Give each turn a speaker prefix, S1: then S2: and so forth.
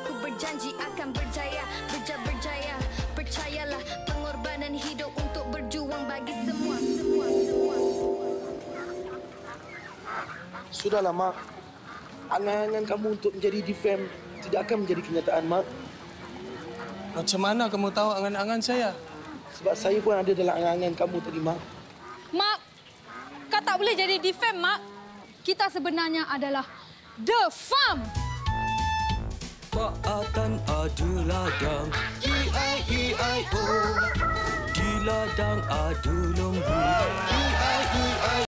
S1: Ku berjanji akan berjaya, berjaya. Percayalah, pengorbanan hidup untuk berjuang bagi semua.
S2: Sudahlah, Mak. Angan-angan kamu untuk menjadi DFM tidak akan menjadi kenyataan, Mak.
S3: Macam mana kamu tahu angan-angan saya?
S2: Sebab saya pun ada dalam angan-angan kamu tadi, Mak.
S4: Mak, kau tak boleh jadi DFM, Mak. Kita sebenarnya adalah The Farm.
S5: Paatan ada ladang, E-I-E-I-O. Di ladang ada lembu, E-I-E-I-O.